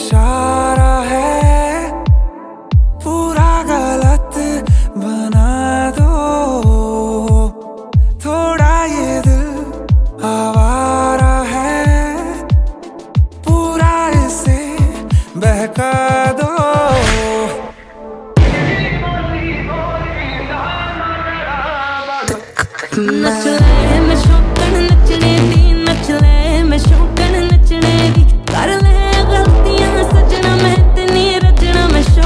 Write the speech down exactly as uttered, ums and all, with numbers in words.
इशारा है, पूरा गलत बना दो। थोड़ा ये दिल आवारा है, पूरा इसे बहका दो। नच ले मैं शौकन नचने दी, नच ले मैं शौकन नचने दी, कर ले